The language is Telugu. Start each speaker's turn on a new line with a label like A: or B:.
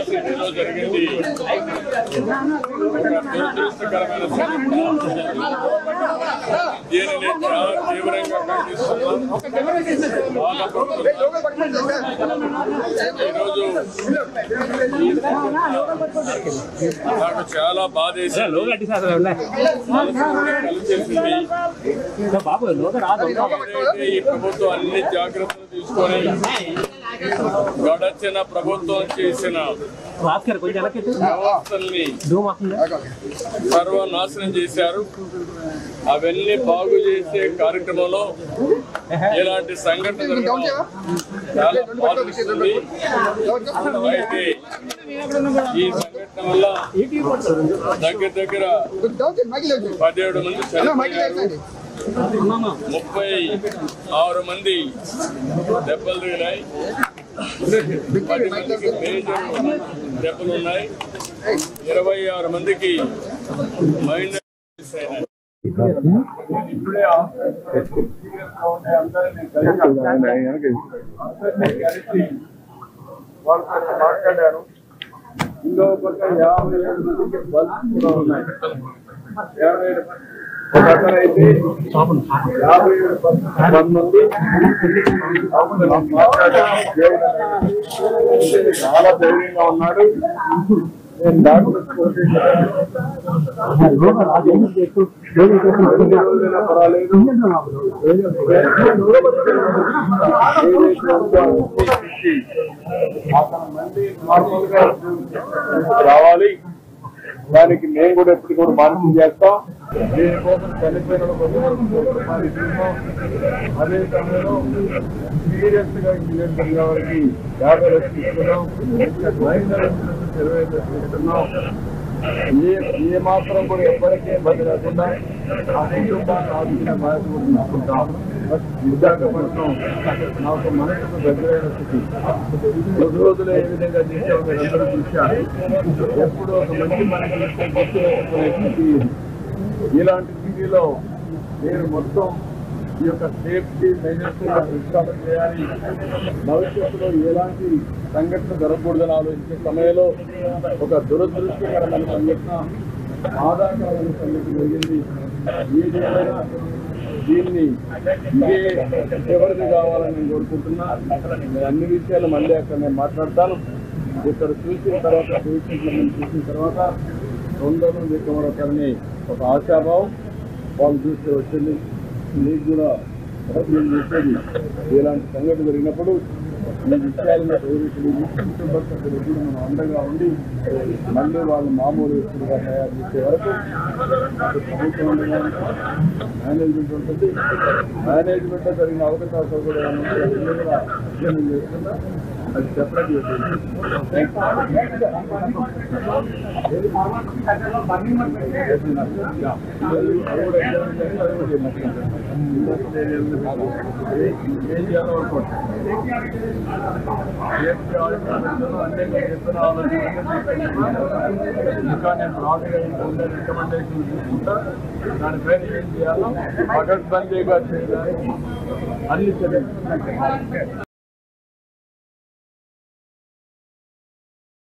A: సిటీలో జరిగింది దురదృష్టకరమైన దీనిని చాలా తీవ్రంగా ఖండిస్తున్నాం. ఈరోజు నాకు చాలా బాధేసింది. ఈ ప్రభుత్వం అన్ని జాగ్రత్తలు తీసుకొని గడచిన ప్రభుత్వం చేసిన వ్యవస్థల్ని సర్వనాశనం చేశారు. అవన్నీ బాగు చేసే కార్యక్రమంలో ఇలాంటి సంఘటన జరగడం చాలా బాధిస్తుంది. అయితే ఈ సంఘటన వల్ల దగ్గర 17 మంది చనిపోయారు, 36 మంది దెబ్బలు తగిలాయి, 10 మందికి మేజర్ దెబ్బలు ఉన్నాయి, 26 మందికి మైనస్ అయినాయి. ఇప్పుడే వాళ్ళతో మాట్లాడాను. ఇంకో పక్క 57 మందికి బల్స్ కూడా ఉన్నాయి. 57 ఒక అతను అయితే 57 మంది చాలా ధైర్యంగా ఉన్నాడు. నేను డాక్టర్ పర్వాలేదు నార్మల్గా రావాలి. దానికి మేము కూడా ఎప్పుడు కూడా మానిటర్ చేస్తాం. దీనికోసం చనిపోయిన అదే సమయంలో సీరియస్ గా ఇంజనీర్ జరిగిన వారికి 50 లక్షలు ఇస్తున్నాం, 25 లక్షలు ఇస్తున్నాం. ఏ మాత్రం కూడా ఎవ్వరికీ ఇబ్బంది లేకుండా ఆ కుటుంబాన్ని ఆదుకునే బాధ్యత కూడా తీసుకుంటాం. విశాఖపట్నం నాకు మనసుకు దగ్గరైన స్థితి. 2 రోజులు ఏ విధంగా చేసామో మీరందరూ చూశారు. ఎప్పుడు ఒక మంచి మనకి స్థితి. ఇలాంటి స్థితిలో నేను మొత్తం ఈ యొక్క సేఫ్టీ మెజర్స్ విశ్వాసం చేయాలి. భవిష్యత్తులో ఎలాంటి సంఘటన జరగకూడదని ఆలోచించే సమయంలో ఒక దురదృష్టకరమైన సంఘటన, బాధాకరమైన సంఘటన జరిగింది. ఏదైనా దీన్ని ఇదే ఎవరిది కావాలని నేను కోరుకుంటున్నా. అన్ని విషయాలు మళ్ళీ అక్కడ నేను మాట్లాడతాను. ఇక్కడ చూసిన తర్వాత చూసిన తర్వాత 2 మంది మరొకరిని ఒక ఆశాభావం వాళ్ళు చూస్తే వచ్చింది. మీకు కూడా చేసేది ఇలాంటి సంఘటన జరిగినప్పుడు ఈ విషయాలను కుటుంబ సభ్యులకు కూడా మనం అండగా ఉండి మళ్ళీ వాళ్ళు మామూలు వ్యక్తులుగా తయారు చేసే వరకు ప్రభుత్వం ఉండగా మేనేజ్మెంట్ ఉంటుంది. మేనేజ్మెంట్ జరిగిన అవకాశాలు కూడా అధ్యయనం చేస్తున్నా. అది సెపరేట్ ఏం చేయాలో ఇంకా నేను బ్రాడ్గా ఉండే రికమెండేషన్ తీసుకుంటా. దానిపైన ఏం చేయాలో పకడ్బందీగా చేయడానికి అన్ని చర్యలు